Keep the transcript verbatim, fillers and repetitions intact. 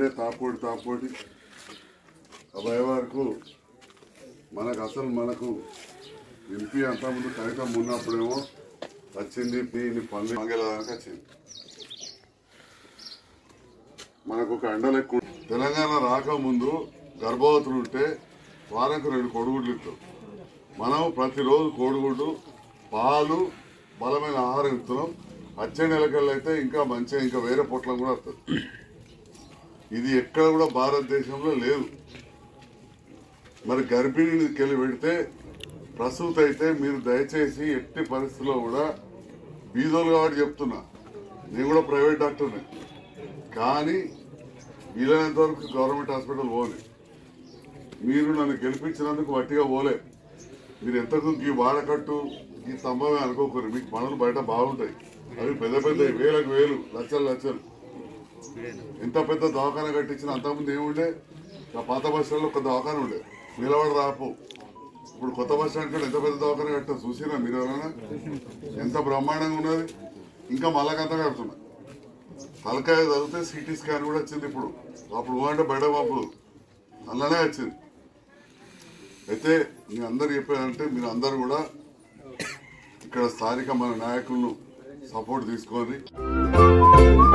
ఉండే తాపోటి తాపోటి అబ్బాయి వరకు మనకు అసలు మనకు ఎంపీ అంతా ముందు కవితం ఉన్నప్పుడేమో వచ్చింది దీన్ని పనులు మంగళవారికి వచ్చింది. మనకు ఒక ఎండలు ఎక్కువ. తెలంగాణ రాకముందు గర్భవతులు ఉంటే వారానికి రెండు కోడిగుడ్లు ఇస్తాం. మనం ప్రతిరోజు కోడిగుడ్డు పాలు బలమైన ఆహారం ఇస్తున్నాం. వచ్చే నెలకల్లా అయితే ఇంకా మంచిగా ఇంకా వేరే పొట్లం కూడా వస్తుంది. ఇది ఎక్కడ కూడా భారతదేశంలో లేదు. మరి గర్భిణీకి వెళ్ళి పెడితే ప్రసూతి అయితే మీరు దయచేసి ఎట్టి పరిస్థితుల్లో కూడా బీదోలు కాబట్టి చెప్తున్నా, నేను కూడా ప్రైవేట్ డాక్టర్ని, కానీ వీలైనంత వరకు గవర్నమెంట్ హాస్పిటల్ పోలే. మీరు నన్ను గెలిపించినందుకు వట్టిగా పోలే. మీరు ఎంతకు ఈ వాడకట్టు ఈ స్తంభమే అనుకోకూరు. మీకు పనులు బయట బాగుంటాయి, అవి పెద్ద పెద్ద వేలకు వేలు లక్షలు లక్షలు. ఎంత పెద్ద దవాఖాన కట్టించినా అంతకుముందు ఏముండే, ఆ పాత బస్ స్టాండ్లో ఒక దవాఖాన ఉండే, నిలబడి రాపు. ఇప్పుడు కొత్త బస్ స్టాండ్ కూడా ఎంత పెద్ద దవాఖాన కట్టా చూసినా మీరు ఎవరైనా? ఎంత బ్రహ్మాండంగా ఉన్నది. ఇంకా మళ్ళకంతా కడుతున్నా. తలకాయ చదివితే సిటీ స్కాన్ కూడా వచ్చింది. ఇప్పుడు అప్పుడు అంటే బయట అప్పుడు అలానే వచ్చింది. అయితే మీ అందరు చెప్పేదంటే మీరు అందరు కూడా ఇక్కడ స్థానిక మన నాయకులను సపోర్ట్ తీసుకొని